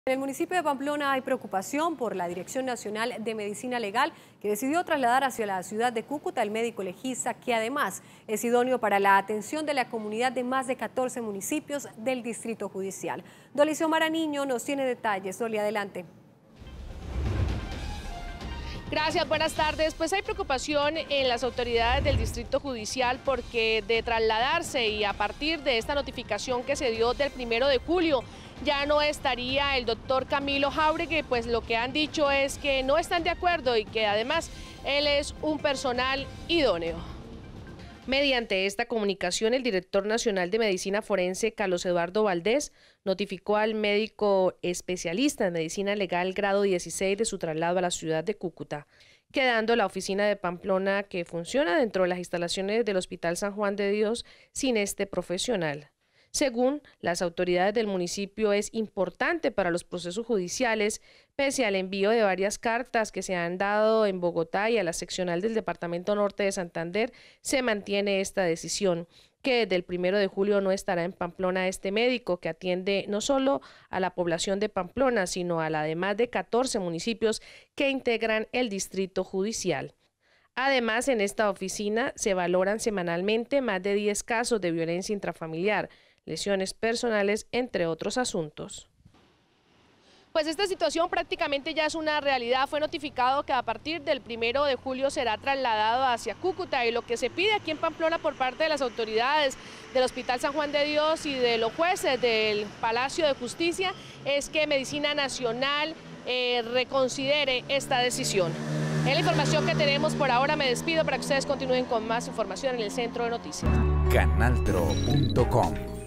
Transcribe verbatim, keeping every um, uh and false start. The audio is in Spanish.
En el municipio de Pamplona hay preocupación por la Dirección Nacional de Medicina Legal, que decidió trasladar hacia la ciudad de Cúcuta el médico legista, que además es idóneo para la atención de la comunidad de más de catorce municipios del Distrito Judicial. Dolly Xiomara Niño nos tiene detalles. Dolly, adelante. Gracias, buenas tardes. Pues hay preocupación en las autoridades del Distrito Judicial porque de trasladarse y a partir de esta notificación que se dio del primero de julio, ya no estaría el doctor Camilo Jáuregui, pues lo que han dicho es que no están de acuerdo y que además él es un personal idóneo. Mediante esta comunicación, el director nacional de Medicina Forense, Carlos Eduardo Valdés, notificó al médico especialista en Medicina Legal grado dieciséis de su traslado a la ciudad de Cúcuta, quedando la oficina de Pamplona, que funciona dentro de las instalaciones del Hospital San Juan de Dios, sin este profesional. Según las autoridades del municipio, es importante para los procesos judiciales, pese al envío de varias cartas que se han dado en Bogotá y a la seccional del Departamento Norte de Santander, se mantiene esta decisión, que desde el primero de julio no estará en Pamplona este médico, que atiende no solo a la población de Pamplona, sino a la de más de catorce municipios que integran el Distrito Judicial. Además, en esta oficina se valoran semanalmente más de diez casos de violencia intrafamiliar, lesiones personales, entre otros asuntos. Pues esta situación prácticamente ya es una realidad. Fue notificado que a partir del primero de julio será trasladado hacia Cúcuta, y lo que se pide aquí en Pamplona por parte de las autoridades del Hospital San Juan de Dios y de los jueces del Palacio de Justicia es que Medicina Nacional eh, reconsidere esta decisión. Es la información que tenemos por ahora. Me despido para que ustedes continúen con más información en el Centro de Noticias. Canaltro punto com